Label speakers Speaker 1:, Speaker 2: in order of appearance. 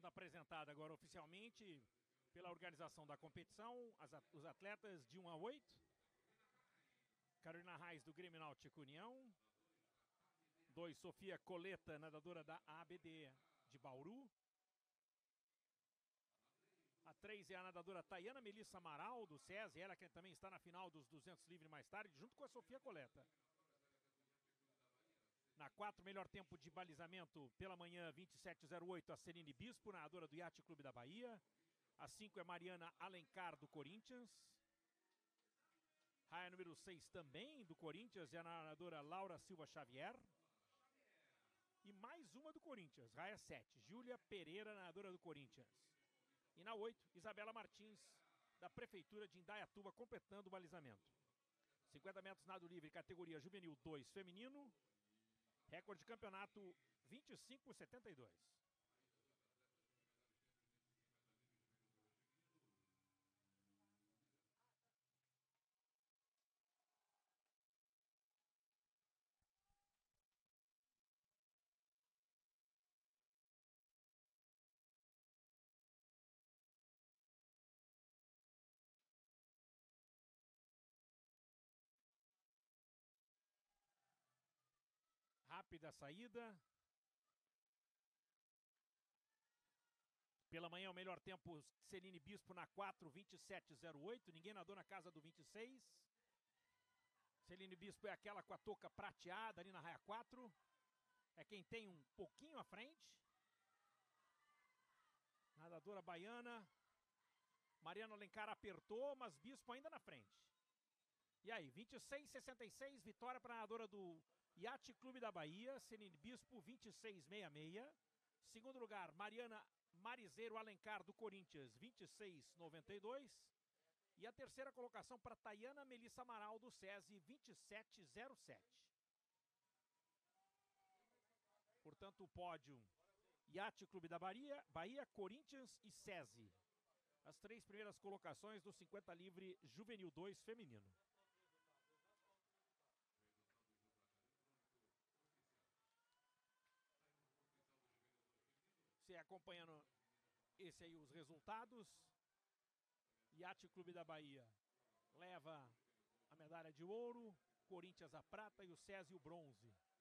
Speaker 1: sendo apresentada agora oficialmente pela organização da competição, os atletas de 1 a 8. Carolina Reis, do Grêmio Náutico União. 2, Sofia Coleta, nadadora da ABD de Bauru. A 3 é a nadadora Tayana Melissa Amaral, do SESI, ela que também está na final dos 200 livre mais tarde, junto com a Sofia Coleta. Na 4, melhor tempo de balizamento pela manhã, 27:08, a Celine Bispo, nadadora do Yacht Clube da Bahia. A 5 é Mariana Alencar, do Corinthians. Raia número 6 também do Corinthians é a nadadora Laura Silva Xavier. E mais uma do Corinthians, raia 7, Júlia Pereira, nadadora do Corinthians. E na 8, Isabela Martins, da Prefeitura de Indaiatuba, completando o balizamento. 50 metros nado livre, categoria juvenil 2 feminino. Recorde de campeonato 25:72. Rápida saída. Pela manhã o melhor tempo, Celine Bispo na 4, 27:08. Ninguém nadou na casa do 26. Celine Bispo é aquela com a touca prateada ali na raia 4. É quem tem um pouquinho à frente. Nadadora baiana. Mariana Alencar apertou, mas Bispo ainda na frente. E aí, 26:66, vitória para a nadadora do Yacht Clube da Bahia, Celine Bispo, 26:66. Segundo lugar, Mariana Marizeiro Alencar, do Corinthians, 26:92. E a terceira colocação para Tayana Melissa Amaral, do SESI, 27:07. Portanto, o pódio, Yacht Clube da Bahia, Corinthians e SESI. As 3 primeiras colocações do 50 livre juvenil 2 feminino. Você acompanhando esse aí, os resultados. Yacht Clube da Bahia leva a medalha de ouro, Corinthians a prata e o SESI o bronze.